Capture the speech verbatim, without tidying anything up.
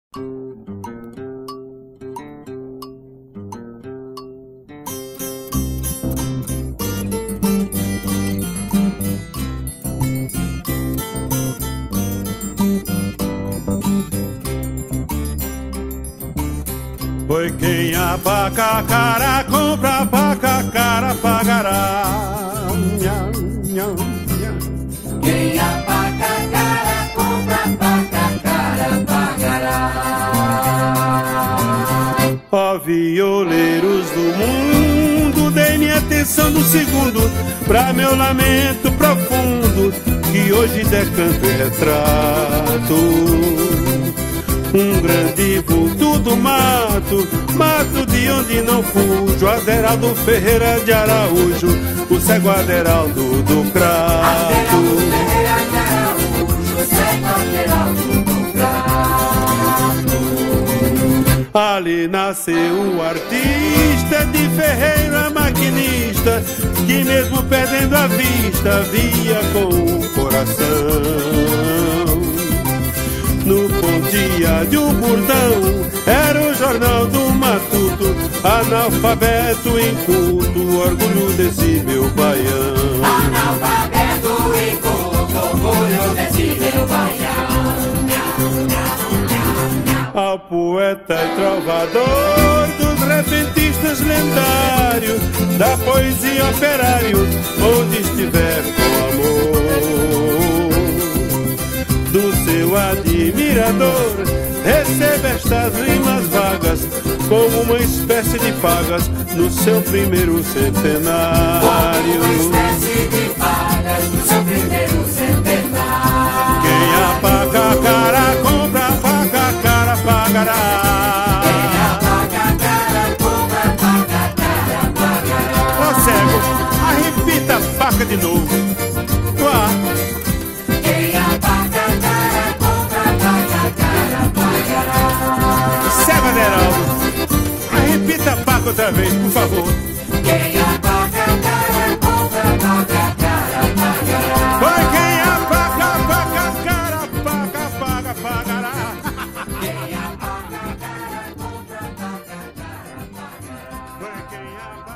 Foi quem a paca cara compra, a paca cara pagará. Nham, nham, nham. Quem a paca cara compra, a paca cara pagará. Ó violeiros do mundo, dê-me atenção do segundo pra meu lamento profundo, que hoje decanto e retrato. Um grande vulto do mato, mato de onde não fujo, Aderaldo Ferreira de Araújo, o cego Aderaldo do Crato. Aderaldo Ferreira de Araújo, o cego Aderaldo do Crato. Ali nasceu um artista de Ferreira maquinista, que mesmo perdendo a vista, via com o coração. No pontia de um bordão, era o jornal do matuto, analfabeto inculto, orgulho desse meu baião. Analfabeto inculto, orgulho desse meu baião. Ao poeta e trovador dos repentistas lendários, da poesia operário, onde estiver com amor. Do seu admirador, receba estas rimas vagas, como uma espécie de pagas no seu primeiro centenário. Como uma espécie de pagas no seu primeiro centenário. Quem a paga cara compra, a paga cara pagará. Quem a paga cara compra, a paga cara pagará. Ó cego, arrepita a paca de novo. Uá. Quem a paga cara compra, a paga cara pagará. Cego Aderaldo, arrepita a paca outra vez, por favor. Quem a paga cara compra, a paga cara pagará. Foi quem a paga, paga, cara, paga, paga, pagará. Quem a paga cara compra, a paga cara pagará. Foi quem a